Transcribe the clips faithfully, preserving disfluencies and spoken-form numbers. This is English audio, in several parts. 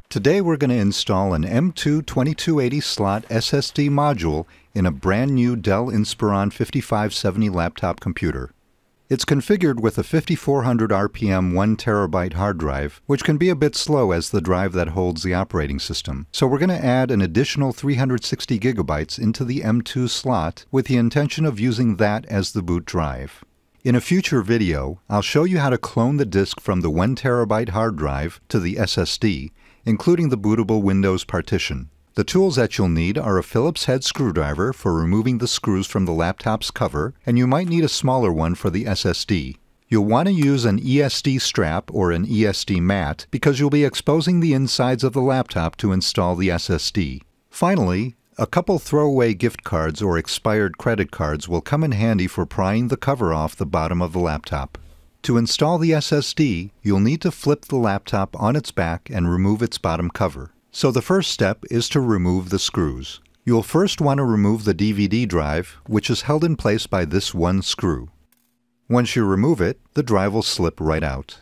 Today we're going to install an M two twenty-two eighty slot S S D module in a brand new Dell Inspiron fifty-five seventy laptop computer. It's configured with a fifty-four hundred R P M one terabyte hard drive, which can be a bit slow as the drive that holds the operating system. So we're going to add an additional three hundred sixty gigabytes into the M two slot with the intention of using that as the boot drive. In a future video, I'll show you how to clone the disk from the one terabyte hard drive to the S S D, including the bootable Windows partition. The tools that you'll need are a Phillips head screwdriver for removing the screws from the laptop's cover, and you might need a smaller one for the S S D. You'll want to use an E S D strap or an E S D mat because you'll be exposing the insides of the laptop to install the S S D. Finally, a couple throwaway gift cards or expired credit cards will come in handy for prying the cover off the bottom of the laptop. To install the S S D, you'll need to flip the laptop on its back and remove its bottom cover. So the first step is to remove the screws. You'll first want to remove the D V D drive, which is held in place by this one screw. Once you remove it, the drive will slip right out.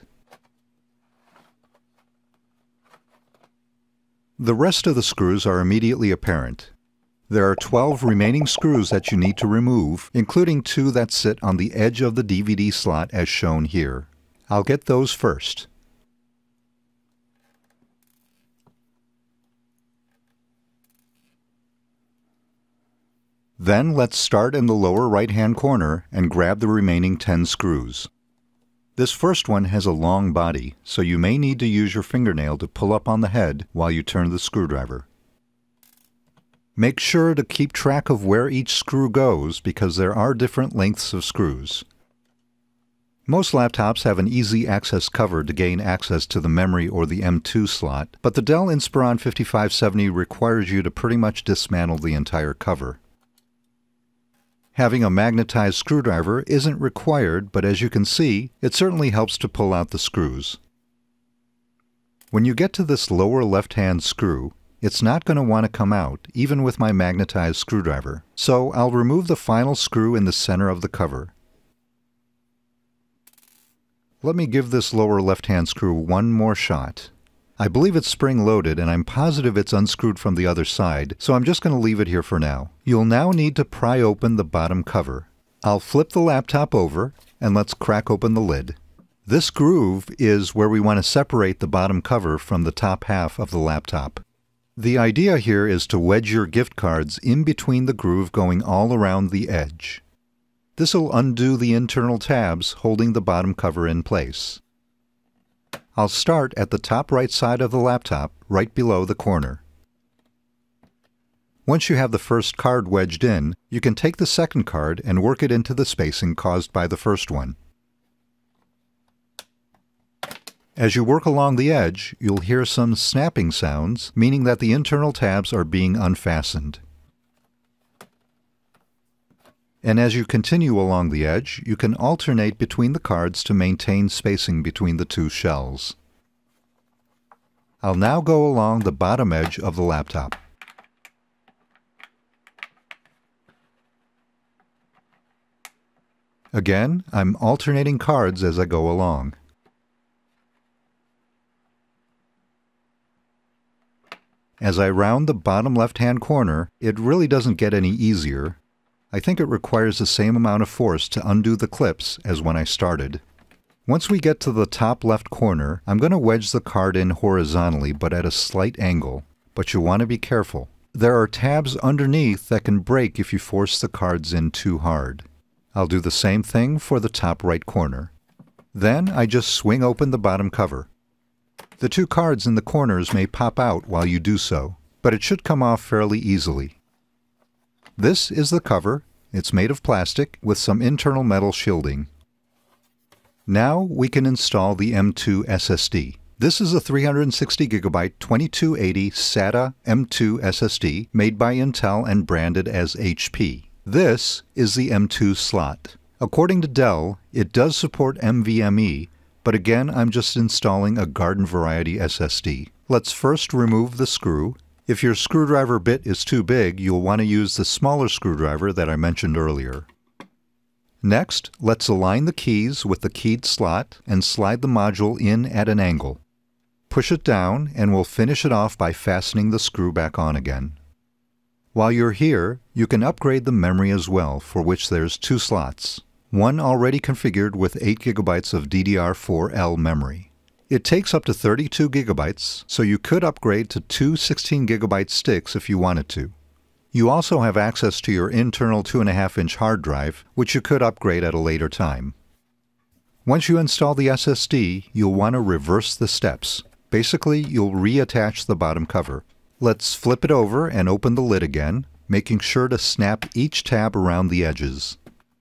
The rest of the screws are immediately apparent. There are twelve remaining screws that you need to remove, including two that sit on the edge of the D V D slot as shown here. I'll get those first. Then let's start in the lower right-hand corner and grab the remaining ten screws. This first one has a long body, so you may need to use your fingernail to pull up on the head while you turn the screwdriver. Make sure to keep track of where each screw goes because there are different lengths of screws. Most laptops have an easy access cover to gain access to the memory or the M two slot, but the Dell Inspiron fifty-five seventy requires you to pretty much dismantle the entire cover. Having a magnetized screwdriver isn't required, but as you can see, it certainly helps to pull out the screws. When you get to this lower left-hand screw, it's not going to want to come out, even with my magnetized screwdriver. So I'll remove the final screw in the center of the cover. Let me give this lower left-hand screw one more shot. I believe it's spring-loaded, and I'm positive it's unscrewed from the other side, so I'm just going to leave it here for now. You'll now need to pry open the bottom cover. I'll flip the laptop over, and let's crack open the lid. This groove is where we want to separate the bottom cover from the top half of the laptop. The idea here is to wedge your gift cards in between the groove going all around the edge. This will undo the internal tabs holding the bottom cover in place. I'll start at the top right side of the laptop, right below the corner. Once you have the first card wedged in, you can take the second card and work it into the spacing caused by the first one. As you work along the edge, you'll hear some snapping sounds, meaning that the internal tabs are being unfastened. And as you continue along the edge, you can alternate between the cards to maintain spacing between the two shells. I'll now go along the bottom edge of the laptop. Again, I'm alternating cards as I go along. As I round the bottom left-hand corner, it really doesn't get any easier. I think it requires the same amount of force to undo the clips as when I started. Once we get to the top left corner, I'm going to wedge the card in horizontally but at a slight angle. But you want to be careful. There are tabs underneath that can break if you force the cards in too hard. I'll do the same thing for the top right corner. Then I just swing open the bottom cover. The two cards in the corners may pop out while you do so, but it should come off fairly easily. This is the cover. It's made of plastic with some internal metal shielding. Now we can install the M two S S D. This is a three hundred sixty gigabyte twenty-two eighty SATA M two S S D made by Intel and branded as H P. This is the M two slot. According to Dell, it does support N V M e, but again I'm just installing a garden variety S S D. Let's first remove the screw. If your screwdriver bit is too big, you'll want to use the smaller screwdriver that I mentioned earlier. Next, let's align the keys with the keyed slot and slide the module in at an angle. push it down and we'll finish it off by fastening the screw back on again. While you're here, you can upgrade the memory as well, for which there's two slots. One already configured with eight gigabytes of D D R four L memory. It takes up to thirty-two gigabytes, so you could upgrade to two sixteen gigabyte sticks if you wanted to. You also have access to your internal two point five inch hard drive, which you could upgrade at a later time. Once you install the S S D, you'll want to reverse the steps. Basically, you'll reattach the bottom cover. Let's flip it over and open the lid again, making sure to snap each tab around the edges.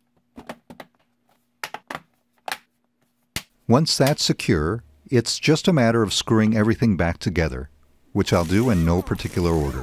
Once that's secure, it's just a matter of screwing everything back together, which I'll do in no particular order.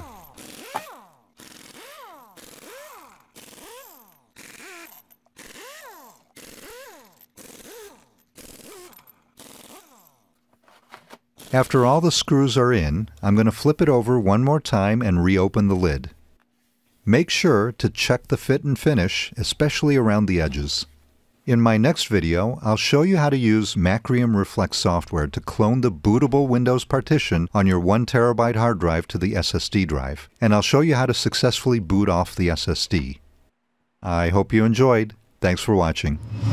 After all the screws are in, I'm going to flip it over one more time and reopen the lid. Make sure to check the fit and finish, especially around the edges. In my next video, I'll show you how to use Macrium Reflex software to clone the bootable Windows partition on your one terabyte hard drive to the S S D drive, and I'll show you how to successfully boot off the S S D. I hope you enjoyed. Thanks for watching.